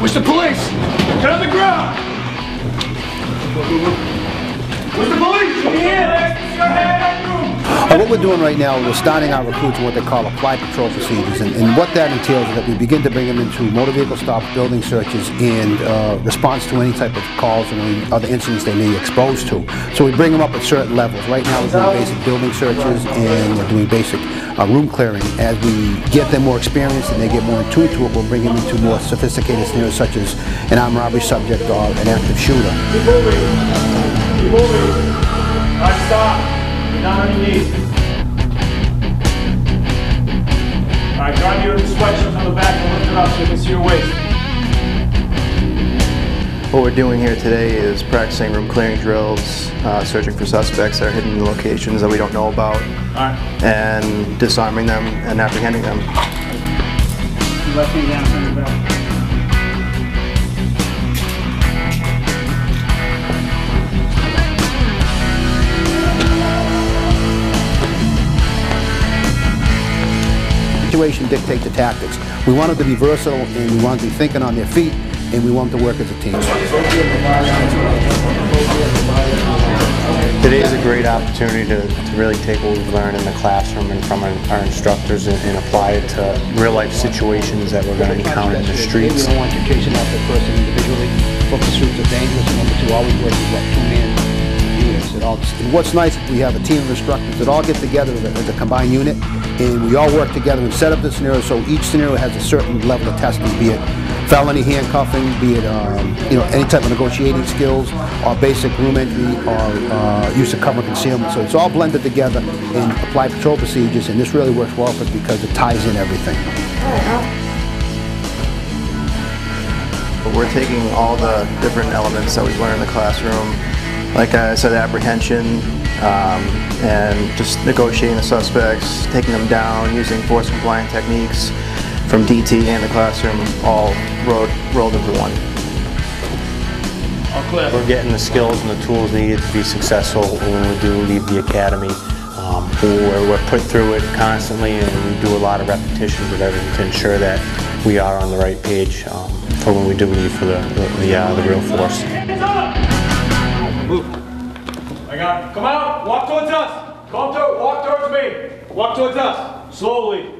Where's the police? Get on the ground! Where's the police? In here! Your head! What we're doing right now, we're starting our recruits in what they call applied patrol procedures, and what that entails is that we begin to bring them into motor vehicle stops, building searches, and response to any type of calls and any other incidents they may be exposed to. So we bring them up at certain levels. Right now we're doing basic building searches and we're doing basic room clearing. As we get them more experience and they get more in tune to it, we'll bring them into more sophisticated scenarios such as an armed robbery subject or an active shooter. Keep moving. Keep moving. All right, stop. Down on your knees. Alright, grab your sweatshirt from the back and lift it up so you can see your waist. What we're doing here today is practicing room clearing drills, searching for suspects that are hidden in locations that we don't know about, and disarming them and apprehending them. Left hand down from the back. Situation dictate the tactics. We want them to be versatile and we want them to be thinking on their feet and we want them to work as a team. Today is a great opportunity to really take what we've learned in the classroom and from our instructors and apply it to real life situations that we're going to encounter in the streets. We don't want you chasing after the person individually. Both pursuits are dangerous, and number two, always work with two-man units. And what's nice is we have a team of instructors that all get together as a combined unit, and we all work together and set up the scenario so each scenario has a certain level of testing, be it felony handcuffing, be it any type of negotiating skills, or basic room entry, or use of cover and concealment. So it's all blended together in applied patrol procedures, and this really works well for us because it ties in everything. We're taking all the different elements that we've learned in the classroom, like I said, apprehension, and just negotiating the suspects, taking them down, using force compliant techniques from DT and the classroom, all rolled into one. We're getting the skills and the tools needed to be successful when we do leave the academy. We're put through it constantly, and we do a lot of repetitions with everything to ensure that we are on the right page for when we do leave for the real force. Hands up! Move. I got it. Come out. Walk towards us. Walk towards me. Walk towards us. Slowly.